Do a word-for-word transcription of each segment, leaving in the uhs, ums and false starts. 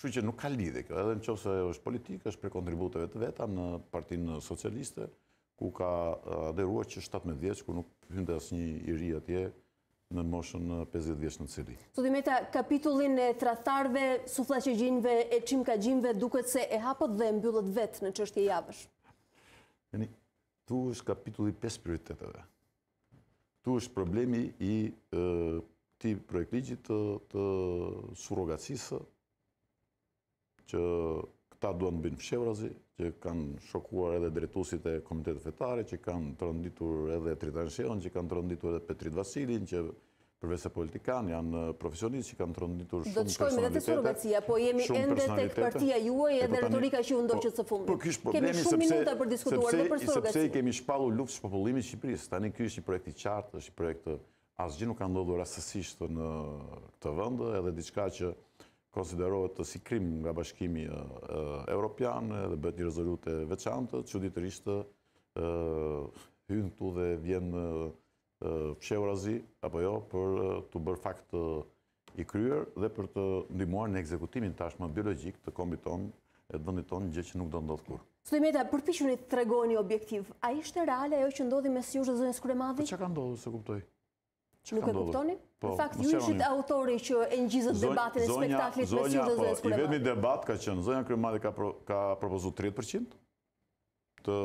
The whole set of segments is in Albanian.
Kështu që nuk ka lidhje kjo, edhe nëse është politikë, është për kontributeve të veta në Partinë Socialiste, ku ka aderuar që shtatëmbëdhjetë vjeç, ku nuk hynte asnjë i ri atje në moshën pesëdhjetë vjeç në cili. Zoti Meta, kapitullin e tradhtarëve, sufllaqegjinjve e çimkagjinjve duket se e hapët dhe e mbyllët vetë në çështje javësh. Jeni, tu është kapitulli pesë prioriteteve. Tu është problemi i këtij projektligjit të, të surrogacisë, që këta duan të bëjnë fshevrazi, që kanë shokuar edhe drejtuesit e komitetit fetare, që kanë të rënditur edhe Tritan Sheon, që kanë të rënditur edhe Petrit Vasilin, që përveç se politikan janë profesionistë që kanë të rënditur shumë personalitete. Do të shkojmë edhe te surrogacia, po jemi ende tek partia juaj edhe retorika që u ndoqët së fundit. Kemi shumë minuta për diskutuar edhe për surrogacinë. Sepse kemi shpallur luftë popullimit të Shqipërisë. Tani ky është një projekt i qartë, është një projekt asgjë nuk ka ndodhur rastësisht në këtë vend, edhe diçka që konsiderohet si krim nga Bashkimi Evropian dhe bëhet një rezolutë e veçantë, çuditërisht hyn këtu dhe vjen fshevrazi apo jo për të bërë fakt i kryer dhe për të ndihmuar në ekzekutimin tashmë biologjik të kombit tonë e të vendit tonë, gjë që nuk do ndodh kurrë. Zoti Meta, përpiquni të tregoni objektiv, a ishte reale ajo që ndodhi mes jush dhe zonjës Kryemadhi? Po çka ka ndodhur se kuptoj? Nuk e kuptoni? Në fakt, ju ishit autori që e ngjizët debatin e spektaklit me si dhe zonjës Kryemadhi. I vetmi debat ka qenë, zonja Kryemadhi ka propozuar tridhjetë përqind të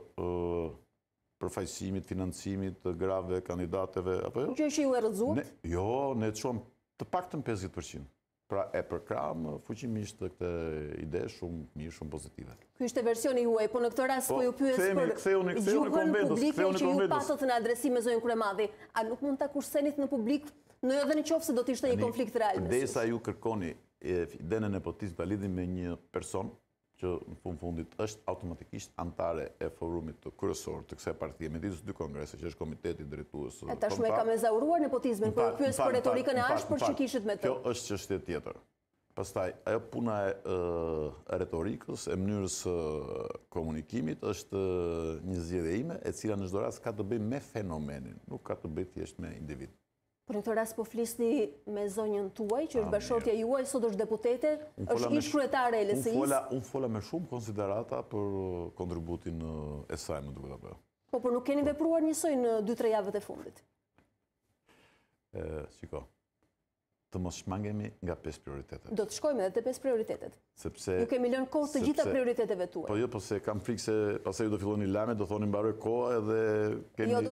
përfaqësimit, financimit të grave kandidateve, apo jo? Gjë që ju e rrëzuat? Jo, ne të shohim të paktën pesëdhjetë përqind. Pra e përkram fuqimisht këtë ide shumë mirë, shumë pozitive. Ky ishte versioni juaj, po në këtë rast po ju pyes për gjuhën publike që ju pasët në adresim me zonjën Kryemadhi. A nuk mund ta kursenit në publik, në edhe në qoftë se do të ishte një konflikt real? Derisa ju kërkoni idenë e nepotizmit pa lidhje me një person që në fund fundit është automatikisht antare e forumit të kryesor të kësaj partie me ditës dy kongrese, që është komiteti drejtues. E tashmë e kam ezauruar nepotizmin, por pyes për retorikën e ashpër që kishit me të. Kjo është çështje tjetër. Pastaj, ajo puna e retorikës, e mënyrës komunikimit, është një zgjedhje ime, e cila në çdo rast ka të bëjë me fenomenin, nuk ka të bëjë thjesht me individ. Por në këtë rast po flisni me zonjën tuaj, që është bashkëshortja juaj, sot është deputete, është ish kryetare e L S I-s. Unë fola me shumë konsiderata për kontributin e saj, më duket apo. Po, por nuk keni vepruar njësoj në dy tre javët e fundit. Shiko, të mos shmangemi nga pesë prioritetet. Do të shkojmë edhe te pesë prioritetet. Sepse ju kemi lënë kohë të gjitha prioriteteve tuaja. Po jo, po se kam frikë se pastaj ju do filloni lajme, do thoni mbaroi koha edhe kemi